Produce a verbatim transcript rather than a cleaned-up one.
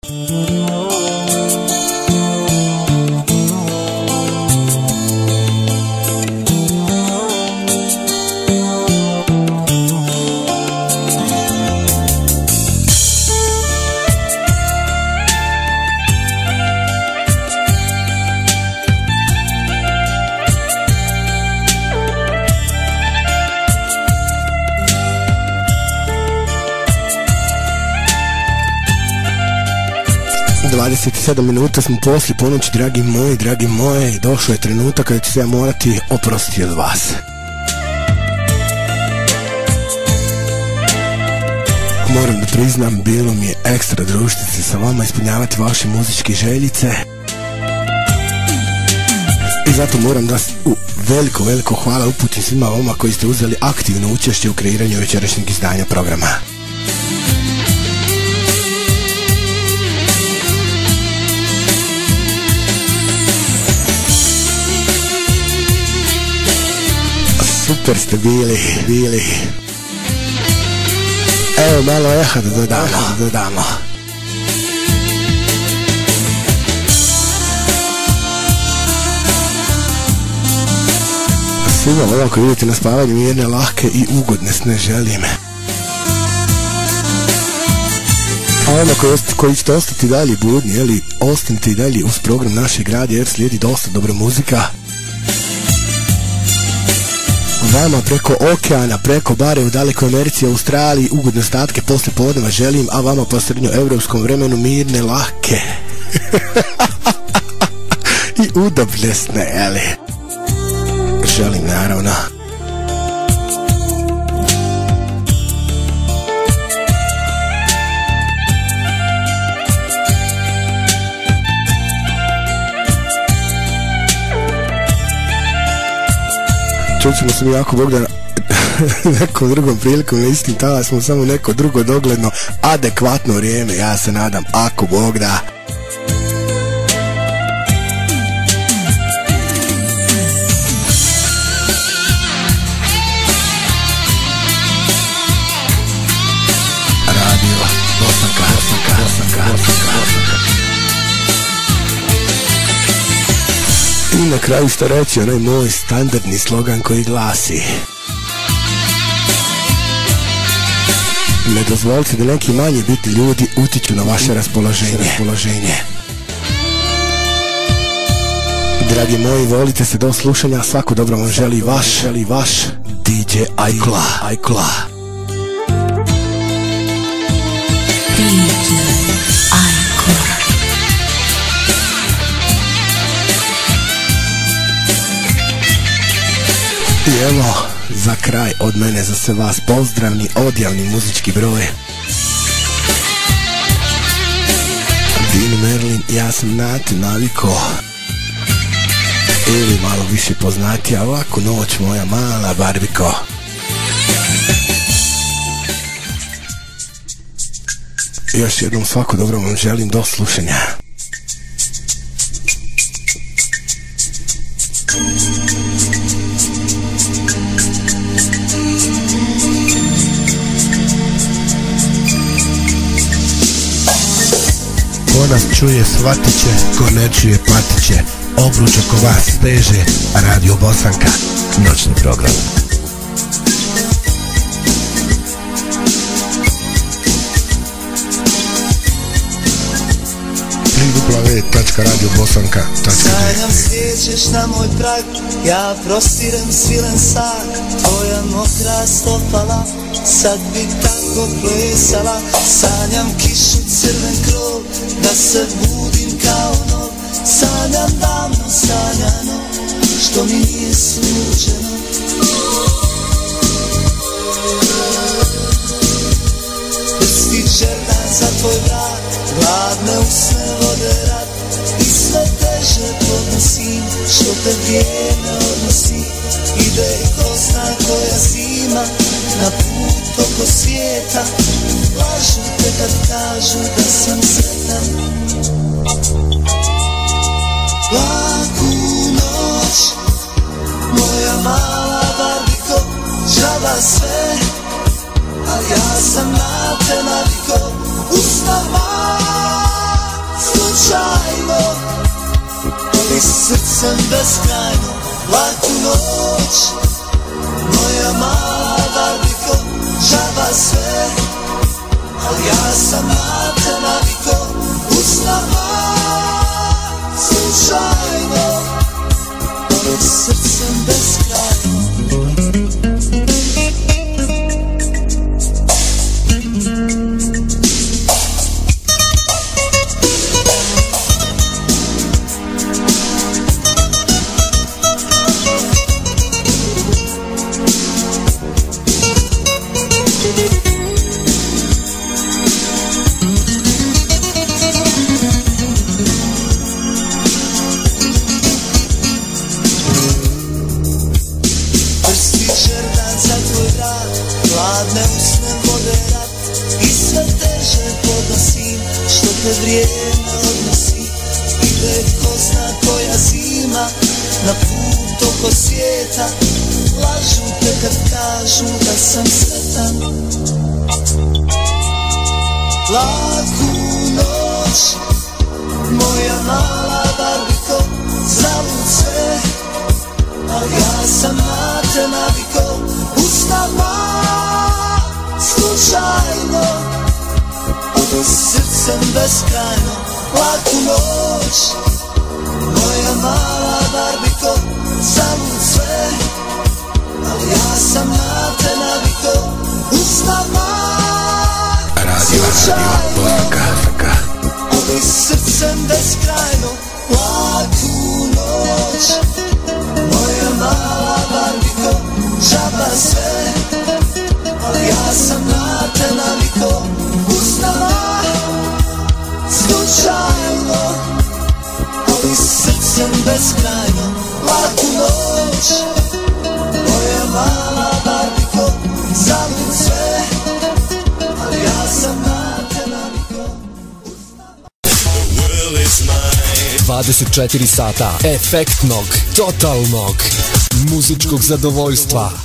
dvadeset sedam minuta smo poslije ponoći, dragi moji, dragi moje, i došao je trenutak kada ću se ja morati oprostiti od vas. Moram da priznam, bilo mi je ekstra družiti se sa vama, ispunjavati vaše muzičke željice. I zato moram da u veliko, veliko hvala uputim svima vama koji ste uzeli aktivno učešće u kreiranju večerašnjeg izdanja programa. Super ste bili, bili. Evo malo eha da dodamo, da dodamo. Svima vama koji vidite na spavanju mirne, lahke i ugodne sne želim. A vama koji, koji ćete ostati dalje budni, jeli, ostanite i dalje uz program našeg radija jer slijedi dosta dobra muzika. Vama preko okeana, preko bare u dalekoj Americi, Australiji, ugodne ostatke poslije podneva želim, a vama po srednjoevropskom vremenu mirne, lahke i udobne sne, jeli? Želim, naravno. Čućemo se mi jako Bog da nekom drugom prilikom na istim talasima, samo neko drugo dogledno, adekvatno vrijeme, ja se nadam, ako Bog da. Radio Bosanka, Bosanka, Bosanka, Bosanka, Bosanka. I na kraju što reći, onaj moj standardni slogan koji glasi: ne dozvolite da neki manje biti ljudi utiču na vaše raspoloženje. raspoloženje. Dragi moji, volite se do slušanja, svako dobro vam želi vaš, želi vaš D J Ajkula. Ajkula. D J Ajkula. I evo, za kraj od mene za sve vas pozdravni odjavni muzički broj. Dean Merlin, ja sam Nate naviko, ili malo više poznatija, ovako noć moja mala barbiko. Još jednom svako dobro vam želim, do slušanja. Ko nas čuje shvatit će, ko ne čuje patit će. Obruč oko vas steže Radio Bosanka, noćni program. w w w tačka radio bosanka tačka d r. Sanjam svijećeš na moj prag, ja prostirem svilen sak, tvoja mokra stopala, sad bi tako plesala. Sanjam kišu, crven krov, da se budim kao nov. Sanjam davno sanjano, što mi nije suđeno. Prsti černa za tvoj vrat, gladne usne vode rat. I sve teže podnosim, što te vrijeme odnosi. Ide i ko zna koja zima, na put oko svijeta. Lažu te kad kažu da sam sretan. Laku noć, moja mala barbiko, džaba sve, ali ja sam na te naviko. Ustav mali, srcem beskrajno, laku noć. Moja mala Barbiko, žaba sve, ali ja sam na te naviko, usnama slučajno, srcem beskrajno. Hladne usne vode rat i sve teže podnosim, što te vrijeme odnosi. Ide ko zna koja zima na put oko svijeta, lažu te kad kažu da sam sretan. Laku noć, moja mala Barbiko, zalud sve, ali ja sam na te naviko, usnama slučajno, srcem beskrajno, laku noć. Moja mala Barbiko, zalud sve, ali ja sam na te naviko, usnama slučajno, ali srcem beskrajno, laku noć. Moja mala Barbiko, žaba sve, ali ja sam na te naviko, usnama slučajno, ali srcem beskrajno, laku noć. Moja mala Barbiko, zalud sve, ali ja sam na te naviko, dvadeset četiri sata efektnog, totalnog muzičkog zadovoljstva.